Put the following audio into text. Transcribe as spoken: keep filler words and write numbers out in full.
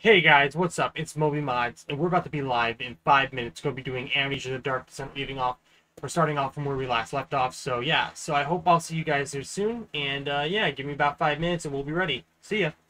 Hey guys, what's up? It's Moby Mods, and we're about to be live in five minutes. Going to be doing Amnesia the Dark Descent, leaving off. We're starting off from where we last left off. So yeah, so I hope I'll see you guys here soon. And uh, yeah, give me about five minutes and we'll be ready. See ya.